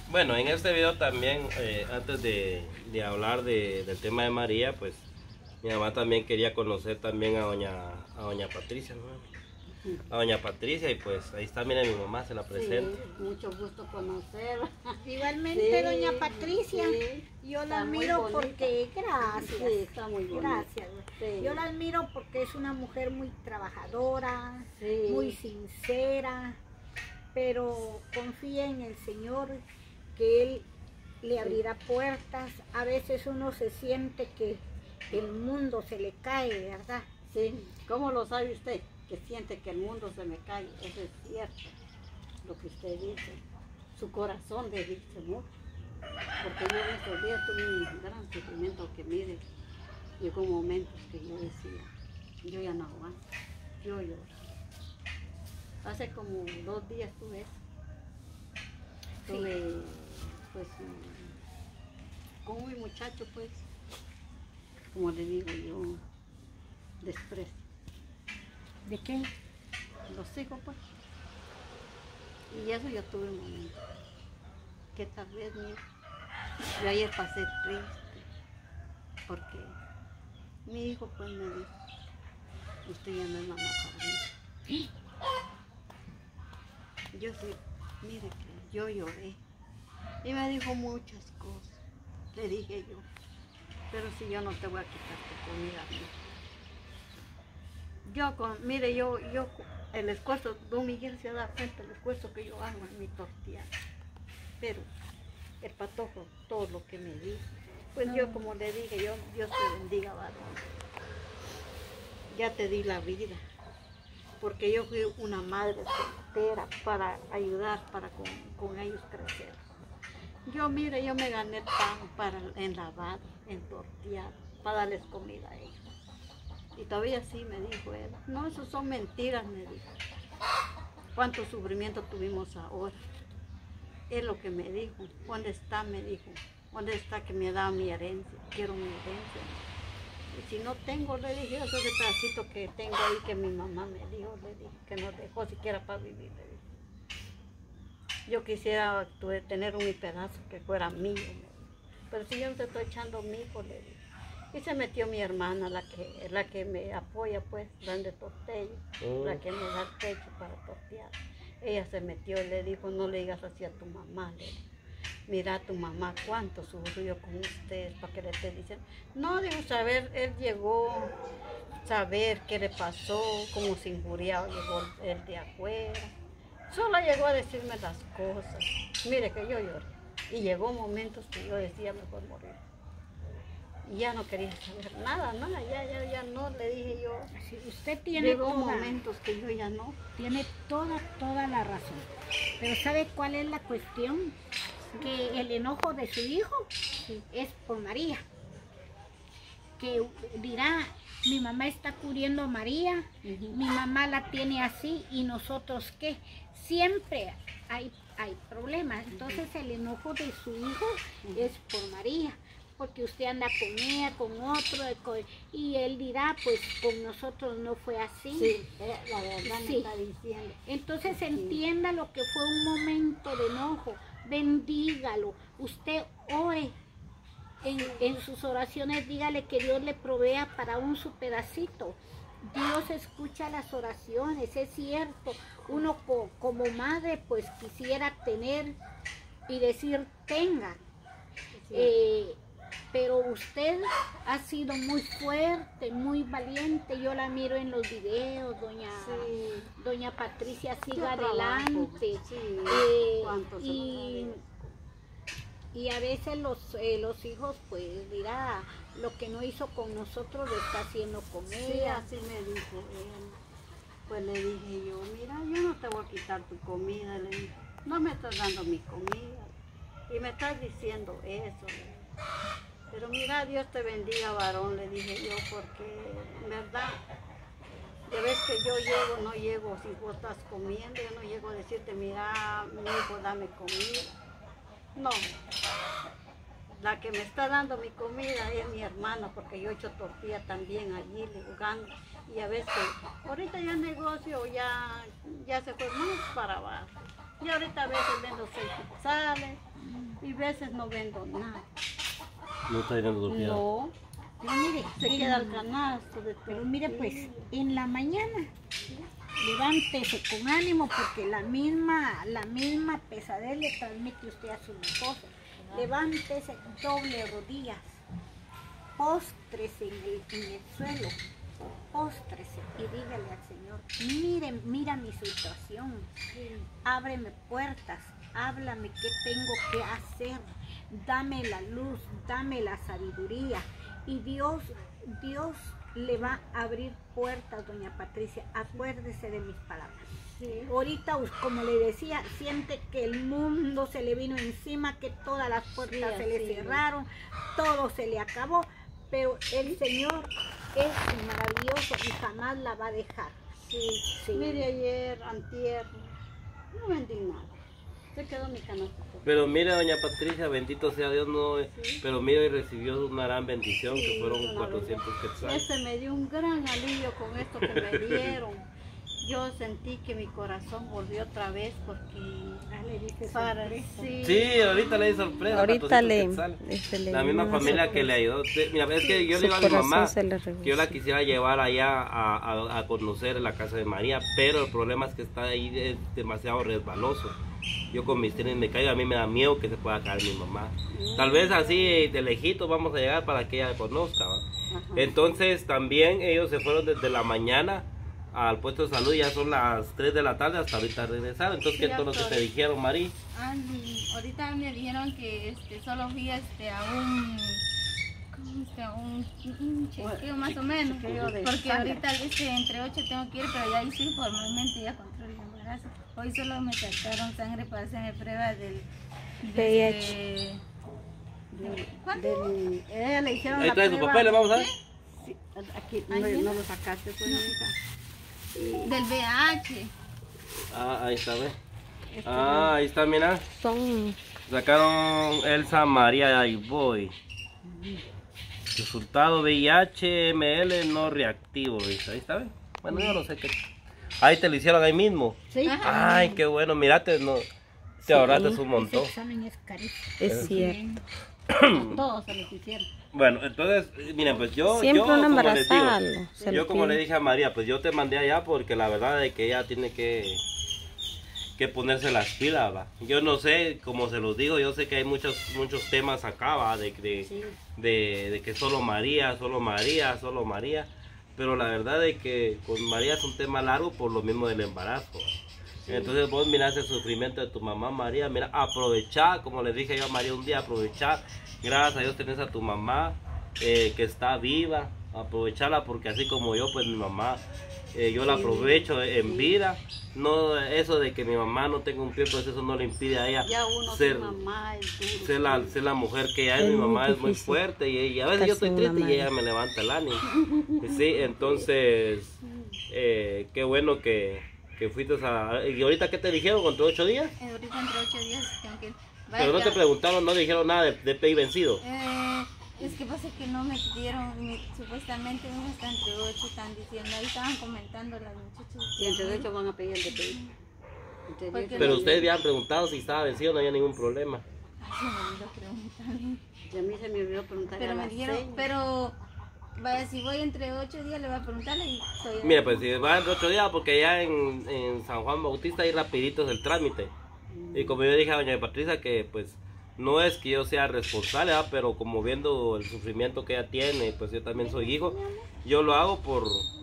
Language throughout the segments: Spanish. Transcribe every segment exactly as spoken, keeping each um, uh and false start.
Bueno, en este video también, eh, antes de, de hablar de, del tema de María, pues mi mamá también quería conocer también a doña, a doña Patricia, ¿no? A doña Patricia, y pues ahí está, mira, mi mamá se la presenta. Sí, mucho gusto conocer. Igualmente, Sí, doña Patricia, sí, yo la está muy admiro bonita. porque, gracias, Sí, está muy bonita. gracias. Sí. Yo la admiro porque es una mujer muy trabajadora, Sí. muy sincera, pero confía en el Señor que Él le abrirá puertas. A veces uno se siente que el mundo se le cae, ¿verdad? Sí, ¿cómo lo sabe usted? Que siente que el mundo se me cae. Eso es cierto, lo que usted dice. Su corazón le dice mucho. Porque yo en estos días tuve un gran sufrimiento que, mire, llegó momentos que yo decía, yo ya no aguanto, yo lloro. Hace como dos días tuve eso. Tuve, pues, un- con un muchacho, pues, como le digo yo, desprecio. ¿De qué? Los hijos, pues. Y eso yo tuve un momento. Que tal vez, mire, yo ayer pasé triste. Porque mi hijo, pues, me dijo, usted ya no es mamá para mí. Yo sí, mire que yo lloré. Y me dijo muchas cosas. Le dije yo, pero si yo no te voy a quitar tu comida, no. Yo con, mire, yo, yo, el esfuerzo, don Miguel se da cuenta del esfuerzo que yo hago en mi tortilla. Pero el patojo, todo lo que me dijo, pues yo como le dije, yo, Dios te bendiga, varón. Ya te di la vida, porque yo fui una madre soltera para ayudar, para con, con ellos crecer. Yo, mire, yo me gané pan para en lavado, en tortillado, para darles comida a ellos. Y todavía sí me dijo él, no, eso son mentiras, me dijo. ¿Cuánto sufrimiento tuvimos ahora? Es lo que me dijo. ¿Dónde está? Me dijo. ¿Dónde está que me da mi herencia? Quiero mi herencia. Y si no tengo, le dije, eso es el pedacito que tengo ahí que mi mamá me dijo, le dije, que nos dejó siquiera para vivir, le dije. Yo quisiera tuve, tener un pedazo que fuera mío, le dije. Pero si yo no te estoy echando mi hijo, le dije. Y se metió mi hermana, la que, la que me apoya, pues, dando tortilla, oh. La que me da el pecho para tortear. Ella se metió y le dijo, no le digas así a tu mamá, le dijo. Mira a tu mamá cuánto sufrió con ustedes para que le esté diciendo. No, digo, saber, él llegó, saber qué le pasó, cómo se injuriaba, llegó él de afuera. Solo llegó a decirme las cosas. Mire que yo lloré. Y llegó momentos que yo decía, mejor morir. Y ya no quería saber nada, nada, ya, ya, ya no, le dije yo. Sí, usted tiene llegó toda, momentos que yo ya no. Tiene toda, toda la razón. Pero ¿sabe cuál es la cuestión? Sí. Que el enojo de su hijo sí. Es por María. Que dirá, mi mamá está cubriendo a María, uh-huh. Mi mamá la tiene así y nosotros qué. Siempre hay, hay problemas. Entonces uh-huh. El enojo de su hijo uh-huh. Es por María. Porque usted anda con ella, con otro, con, y él dirá, pues con nosotros no fue así. Sí, la verdad sí. Me está diciendo. Entonces sí. Entienda lo que fue un momento de enojo, bendígalo. Usted ore en, en sus oraciones, dígale que Dios le provea para un su pedacito. Dios escucha las oraciones, es cierto. Uno co, como madre pues quisiera tener y decir tenga. Sí. Eh, Pero usted ha sido muy fuerte, muy valiente. Yo la miro en los videos, doña, sí. Doña Patricia, siga Yo adelante. Sí. Eh, y, y a veces los, eh, los hijos, pues dirá, lo que no hizo con nosotros lo está haciendo con sí, ella. Así me dijo él. Pues le dije yo, mira, yo no te voy a quitar tu comida. Le dije, no me estás dando mi comida. Y me estás diciendo eso. Pero mira, Dios te bendiga, varón, le dije yo, porque en verdad, ya ves que yo llego, no llego, si vos estás comiendo, yo no llego a decirte, mira, mi hijo, dame comida. No, la que me está dando mi comida es mi hermana, porque yo he hecho tortilla también allí, jugando, y a veces, ahorita ya el negocio ya, ya se fue más para abajo. Y ahorita a veces vendo seis sales, y veces no vendo nada. No está yendo tu fiado. No, Pero mire, se en- queda el canasto de todo. pero mire pues, en la mañana, levántese con ánimo porque la misma, la misma pesadez le transmite usted a su negocio. Levántese, doble rodillas, póstrese en el, en el suelo, póstrese y dígale al Señor, mire, mira mi situación, ábreme puertas, háblame qué tengo que hacer, dame la luz, dame la sabiduría y Dios, Dios le va a abrir puertas, doña Patricia, acuérdese de mis palabras. Ahorita, us- como le decía, siente que el mundo se le vino encima, que todas las puertas Sí, se le así es. cerraron, todo se le acabó, pero el Señor es maravilloso y jamás la va a dejar. Sí. Sí. Mire, ayer, antier, no vendí nada. Se quedó mi canasto. Pero mire, doña Patricia, bendito sea Dios, no, pero mire, y recibió una gran bendición que Sí, fueron una cuatrocientos quetzales. Ese me dio un gran alivio con esto que me dieron. Yo sentí que mi corazón volvió otra vez porque Dale, dice para sorpresa. sí, Sí, ahorita le di sorpresa. Ahorita cuatrocientos le, quetzales. este, le La misma dio una familia que le ayudó. Sí, Mira, es que yo le digo a mi corazón mamá se le que yo la regresó. quisiera llevar allá a, a- a conocer la casa de María, pero el problema es que está ahí es demasiado resbaloso. Yo con mis trenes me caigo, a mí me da miedo que se pueda caer mi mamá. Tal vez así de lejito vamos a llegar para que ella conozca, ¿va? Ajá. Entonces también ellos se fueron desde la mañana al puesto de salud, ya son las tres de la tarde, hasta ahorita regresaron. Entonces, Sí, ¿qué todo lo que doctor. te dijeron, Mari? Ah, mm, ahorita me dijeron que este, solo fui este, a un, ¿cómo se llama? un, un chequeo más o menos. chequeo de Porque sangre. ahorita este, entre ocho tengo que ir, pero ya hice formalmente ya control de embarazo. Hoy solo me sacaron sangre para hacerme pruebas del V I H. este, ¿cuánto? Del, ella le hicieron Ahí la trae su prueba. papel, vamos a ver. Sí, aquí, Ahí no, viene. no lo sacaste, pues, hija. Del V I H. Ah, ahí está, ve. Ah, ahí está, mira. Son Sacaron Elsa María y Boy. Resultado V I H M L no reactivo, ¿viste? Ahí está, ve. Bueno, yo no sé qué. Ahí te lo hicieron ahí mismo. Sí. Ajá. Ay, qué bueno, mirate, no, te ahorraste un montón. Ese examen es carísimo. es cierto. Todos se los hicieron. Bueno, entonces, miren, pues yo, Siempre yo una como les digo, embarazada lo- se yo lo como pide. le dije a María, pues yo te mandé allá porque la verdad es que ella tiene que, que ponerse las pilas, va. Yo no sé, como se los digo, yo sé que hay muchos, muchos temas acá, va, de, de, Sí. de, de que solo María, solo María, solo María, pero la verdad es que con María es un tema largo por lo mismo del embarazo. Entonces vos mirás el sufrimiento de tu mamá María, mira, aprovechá, como le dije yo a María un día, aprovechá, gracias a Dios tenés a tu mamá eh, que está viva, aprovechala porque así como yo, pues mi mamá, eh, yo la Sí, aprovecho en sí. vida, no eso de que mi mamá no tenga un pie, pues eso no le impide a ella Ya uno ser, su mamá es duro. ser, la, ser la mujer que ella es, Es mi muy mamá es muy difícil fuerte y, y a veces yo estar estoy sin triste una y ella madre. me levanta el ánimo, sí, entonces, eh, qué bueno que... que fuiste a... ¿Y ahorita qué te dijeron? ¿Contra ocho días? Eh, ahorita entre ocho días tengo que ir. Vaya Pero no te que- preguntaron, no dijeron nada de, de P I vencido. Eh, es que pasa que no me dieron, mi- supuestamente uno está entre ocho, están diciendo, ahí estaban comentando las muchachas. Y entre de hecho van a pedir el D P I. Entre Porque de hecho, Pero van a- ustedes habían preguntado si estaba vencido, no había ningún problema. Ay, se me olvidó preguntarle. Y a mí se me olvidó preguntar Pero a me las dijeron, seis. pero, vaya, si voy entre ocho días le voy a preguntarle y soy... Mira, pues si va en ocho días, porque ya en, en San Juan Bautista hay rapiditos el trámite. Y como yo dije a doña Patricia que pues no es que yo sea responsable, ¿verdad? Pero como viendo el sufrimiento que ella tiene, pues yo también soy hijo, yo lo hago por,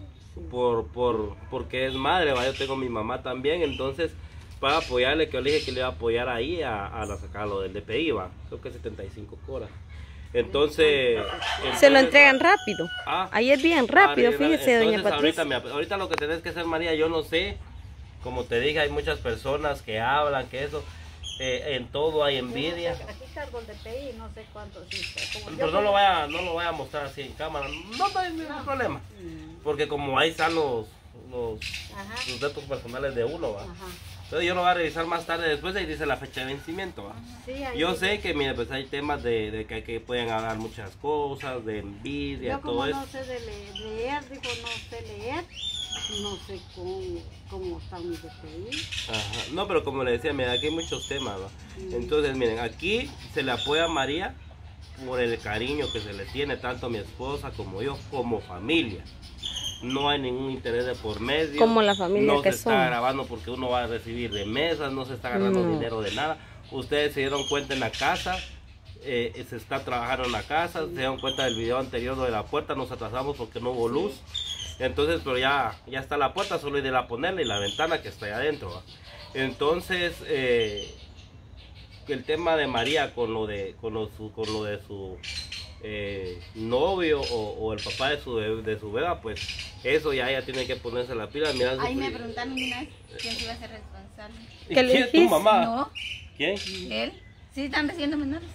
por, por, porque es madre, ¿va? Yo tengo mi mamá también, entonces para apoyarle, que yo le dije que le iba a apoyar ahí a, a la sacarlo del D P I, va, creo que setenta y cinco horas. Entonces... Se lo entonces, entregan rápido. ah, Ahí es bien rápido, Arriba, fíjese, doña entonces, Patricia. Ahorita, me- ahorita lo que tenés que hacer, María, yo no sé, como te dije, hay muchas personas que hablan, que eso, eh, en todo hay envidia. Aquí cargo el D P I, no sé cuánto sí. Como Pero yo- no lo vaya, no lo vaya a mostrar así en cámara, no hay ningún problema. Mm, Porque como ahí están los, los, Ajá. los datos personales de uno, ¿va? Ajá. Entonces yo lo voy a revisar más tarde después y dice la fecha de vencimiento. ¿va? Sí, ahí Yo dice. sé que, mire, pues hay temas de, de que aquí pueden hablar muchas cosas, de envidia, Yo como todo no eso. sé de le- leer, dijo no sé leer, no sé cómo, cómo están mis D P I. Ajá. No, pero como le decía, mira, aquí hay muchos temas, ¿va? Entonces, miren, aquí se le apoya a María por el cariño que se le tiene tanto a mi esposa como yo, como familia. No hay ningún interés de por medio. Como la familia no que se está son. grabando porque uno va a recibir remesas, no se está ganando No. dinero de nada. Ustedes se dieron cuenta en la casa, eh, se está trabajando en la casa, se dieron cuenta del video anterior de la puerta, nos atrasamos porque no hubo luz. Entonces, pero ya, ya está la puerta, solo hay de la ponerla y la ventana que está ahí adentro. ¿va? Entonces, eh, el tema de María con lo de, con lo, su, con lo de su eh, novio o, o el papá de su, de, de su beba, pues eso ya ella tiene que ponerse la pila. Mira, Ahí su- me preguntaron una vez quién se iba a ser responsable. ¿Y ¿Qué le quién? ¿Tu dijiste? mamá? No, ¿Quién? él. Sí, están recibiendo menores.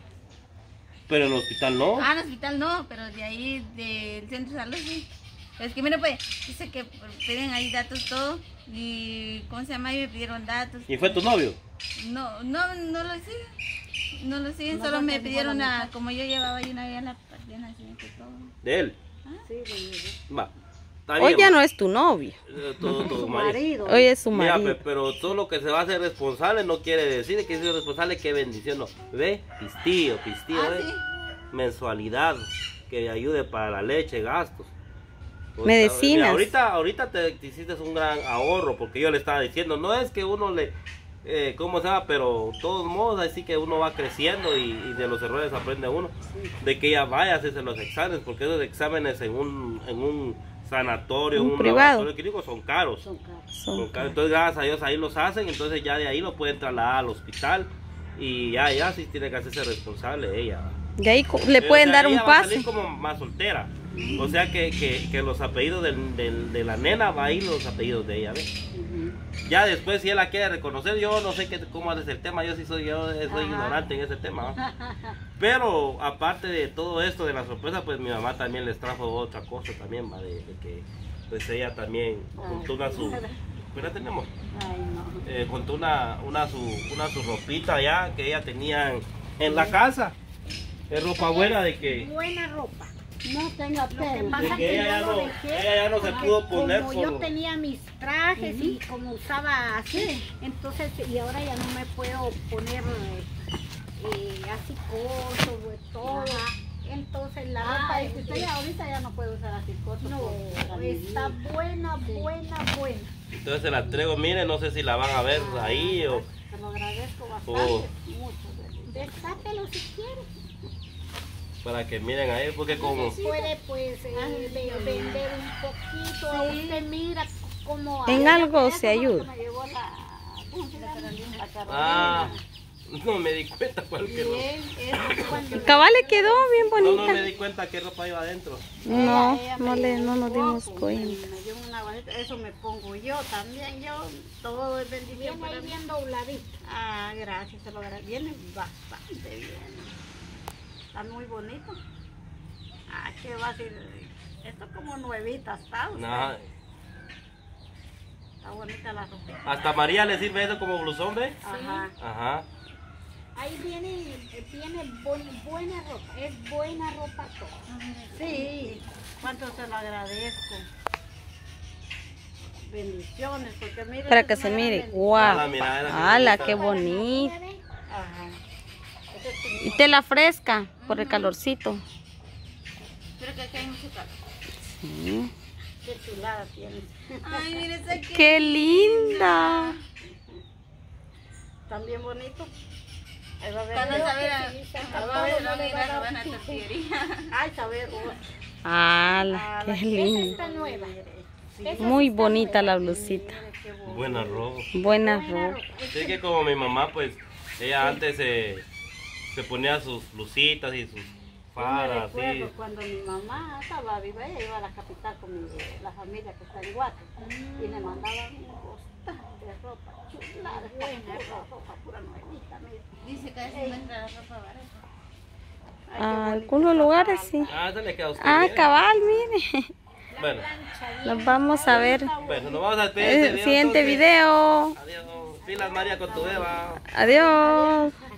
Pero en el hospital no. Ah, en el hospital no, pero de ahí del centro de salud sí. Es que mira pues, dice que piden ahí datos todo y ¿cómo se llama? Ahí me pidieron datos. ¿Y fue tu novio? No, no, no lo siguen. No lo siguen, No, solo no, me no, pidieron no, a, como yo llevaba ahí una vez a la partida de nacimiento y todo. ¿De él? Sí, de mi- Va. Está Hoy bien, ya va. no es tu novio. Eh, tu- tu su marido. marido. Hoy es su Mira, marido. pe- pero todo lo que se va a hacer responsable no quiere decir que es responsable, que bendición, no. Ve, pistillo, pistillo, Ah, ve. sí. Mensualidad, que ayude para la leche, gastos. Pues, Medicinas. mira, ahorita, ahorita te, te hiciste un gran ahorro, porque yo le estaba diciendo, no es que uno le, eh, ¿cómo se llama? Pero de todos modos, así que uno va creciendo y, y de los errores aprende uno. De que ella vaya a hacerse los exámenes, porque esos exámenes en un, en un sanatorio, Un en un privado. laboratorio clínico son caros. Son caros. Son Son caros. Entonces, gracias a Dios, ahí los hacen, entonces ya de ahí lo pueden trasladar al hospital y ya, ya sí tiene que hacerse responsable ella. De ahí co- le Eh, pueden o sea, dar un ella va a pase. salir como más soltera. O sea que, que, que los apellidos del- del- de la nena va a ir los apellidos de ella, ¿ves? Ujú. Ya después si ella la quiere reconocer, yo no sé qué, cómo es el tema, yo sí soy, yo soy Ajá. ignorante en ese tema. ¿va? Pero aparte de todo esto de la sorpresa, pues mi mamá también les trajo otra cosa también, ¿va? De, de que pues ella también juntó una su... Pues la tenemos. Ay, no. Eh, juntó una, una, su, una su ropita ya que ella tenía en, en la casa. Es ropa buena de que... Buena ropa. No tenga Lo que pena. pasa que que ella yo ya lo no- dejé ella ya no se porque pudo poner como yo por- tenía mis trajes y como usaba así, entonces y ahora ya no me puedo poner eh, eh, así corto, de todo. Entonces la ropa Ah, es es que usted ya ahorita ya no puede usar así corto. no por- está buena, buena, buena. Entonces se la traigo, miren, no sé si la van a ver ahí o... Te lo agradezco bastante. Oh. Mucho. Beli. Destápelo si quiere. Para que miren ahí, porque como... Puede pues eh, Ay, ve- Dios vender un poquito. Usted mira cómo En hay. algo Eso se fue lo que ayuda. me llevó la, ¿cómo se llama? La Carolina. Ah, no me di cuenta cuál que no. Bien, eso cuando Cabal le quedó bien No, no bonita. me di cuenta qué ropa iba adentro. No, ella no me le, dio no un nos dimos poco, cuenta. Me dio una bonita, eso me pongo yo también, yo, todo es bendición Viene para ahí mí. bien dobladito. Ah, gracias, se lo agradezco. Viene bastante bien. Está muy bonito. Ah, qué va a ser. Esto como nuevita está. usted. No, Está bonita la ropa. hasta María le sirve eso como blusón, ¿ve? Ajá. Ajá. Ahí viene, viene buen- buena ropa, es buena ropa todo. Sí, cuánto se lo agradezco. Bendiciones, porque mire. Para es que una se gran mire. bendición. Guau. Ala, mira, era que ¡Hala, bonita. qué bonito! Ajá. Ese es tu- Y tela fresca por el calorcito. Pero que aquí hay mucho calor. Sí. Qué chulada tienes. Ay, mire esa que... ¡Qué linda! También bonito. Ahí va a ver. Cuando Creo saber que a, sí, a todo ver, no no le le va a dar van a pico. tortillería. Ay, saber. uh, ¡Hala, ah, qué la- linda! Está nueva. Sí, Esa Muy sí está bonita la nueva. blusita. mire qué bonito. Buena ropa. Buena Buena ropa. ropa. Sí, que como mi mamá, pues, ella antes se, se ponía sus blusitas y sus Yo me faras, así. recuerdo cuando mi mamá estaba viva, ella iba a la capital con mi- la familia que está en Guate y le mandaban un costal de ropa chulada, buena ropa, pura nuevita, mira. Dice que a veces encuentra la ropa barata. Ay, qué A bonito algunos está lugares falda. sí. Ah, se le queda a usted. Ah, mire. cabal, mire. Bueno, Nos vamos a ver bueno, nos vamos a despedir. el de este video, siguiente entonces. video. Adiós. Pilas María con tu beba. Adiós.